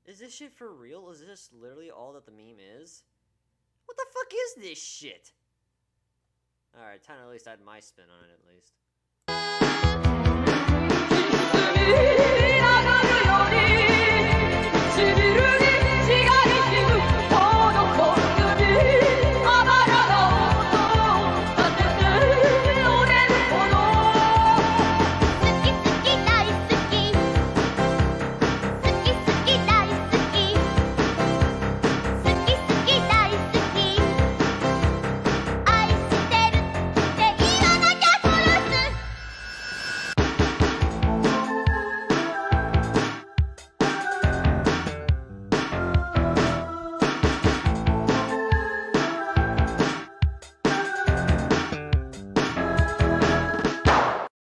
Is this shit for real? Is this literally all that the meme is? What the fuck is this shit? Alright, time to at least add my spin on it at least.